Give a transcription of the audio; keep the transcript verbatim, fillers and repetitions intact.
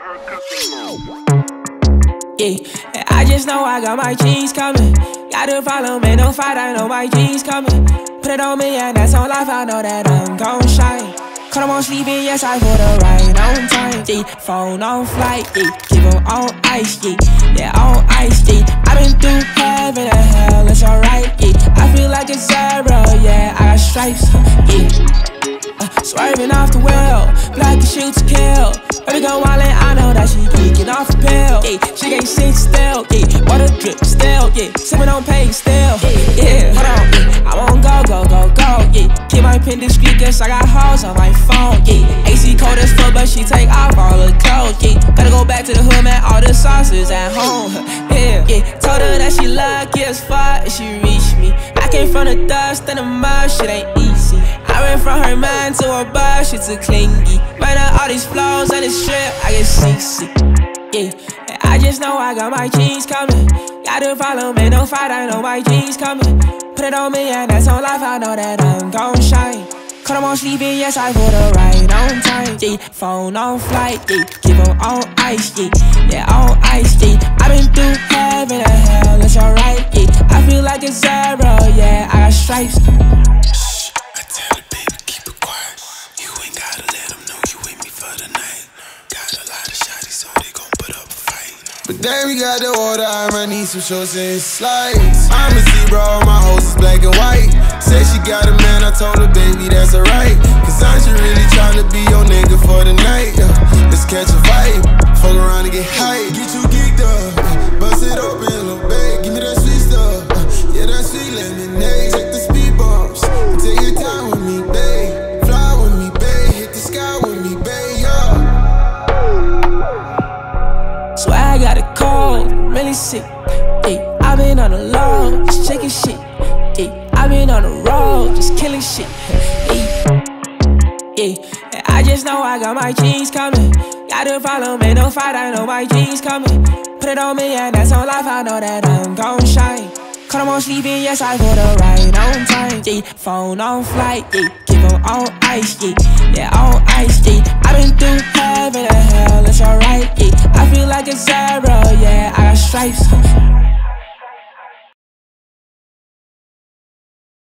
Yeah, and I just know I got my G's coming. Gotta follow me, no fight, I know my G's coming. Put it on me and that's on life, I know that I'm gon' shine. Cause I'm on sleeping, yes, I put a ride on time. Yeah, phone on flight, yeah, keep on on ice, yeah, yeah, on ice, yeah. I been through heaven and hell, it's alright, yeah. I feel like a zero, yeah, I got stripes, yeah. Uh, swerving off the wheel, black and shoot to kill. Baby go wildin', I know that she geeking off the pill. Yeah, she can't sit still, yeah, water drip still, yeah, sippin' on pain still, yeah, yeah. Hold on, yeah, I won't go, go, go, go, yeah. Keep my pen discreet, guess I got hoes on my phone, yeah. A C cold as fuck, but she take off all her clothes, yeah. Gotta go back to the hood, man, all the sauces at home, yeah, yeah. Told her that she lucky as fuck and she reached me. I came from the dust and the mud, shit ain't easy. I went from her mind to her buzz, shit too clingy. Ran out all these flows on this trip, I get seasick, yeah. And I just know I got my G's coming. Gotta follow me, no fight, I know my G's coming. Put it on me and that's on life, I know that I'm gon' shine. Cause I'm on sleeping, yes, I put a ride on time, yeah. Phone on flight, yeah, keep on on ice, yeah, yeah, on ice, yeah. I been through heaven and hell, it's alright, yeah. I feel like a zero, yeah, I got stripes. But then we got the water, I might need some shorts and slides. I'm a zebra, my hoes is black and white. Said she got a man, I told her, baby, that's alright. Cause I'm just really tryna be your nigga for the night, yeah. Let's catch a vibe, fuck around and get hype. Get you geeked up, bust it open, little babe. Give me that sweet stuff, yeah, that sweet lemonade. Check the speed bumps, and take your time with me, babe. Fly with me, babe, hit the sky with me, babe, yeah. Swear I got a cold, really sick, yeah. I been on the low, just checking shit, yeah. I been on the road, just killing shit, yeah. Yeah, and I just know I got my G's coming. Gotta follow me, no fight, I know my G's coming. Put it on me and that's on life, I know that I'm gon' shine. Cause I'm on sleeping, yes, I put a ride on time, yeah. Phone on flight, yeah, keep on on ice, yeah, yeah, on ice, yeah. I been through heaven and hell, it's alright, yeah. I feel like a zero, yeah, I got stripes.